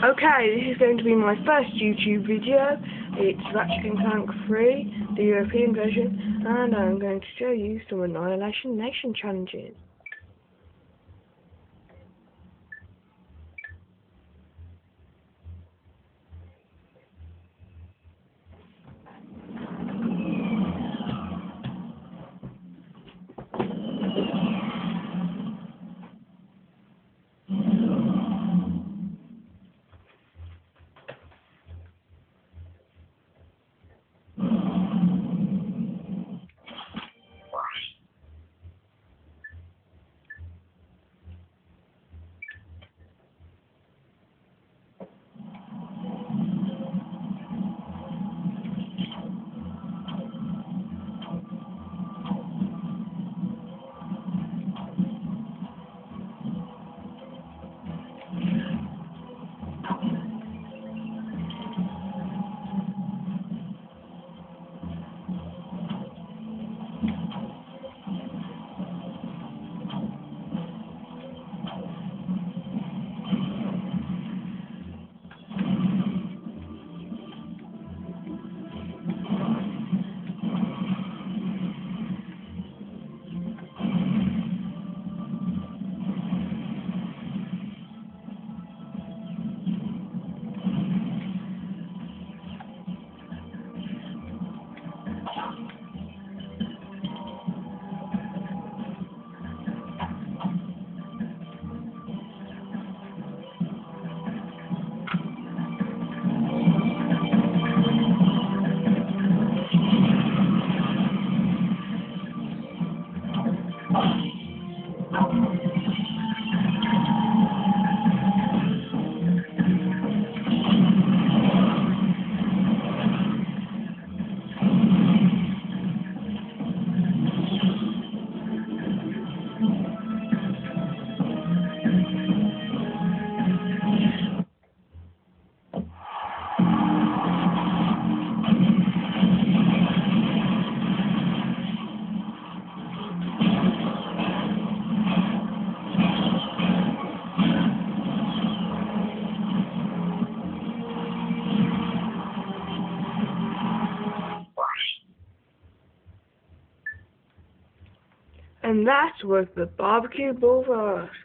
Okay, this is going to be my first YouTube video. It's Ratchet & Clank 3, the European version, and I'm going to show you some Annihilation Nation challenges. And that was the Barbecue Bulldog.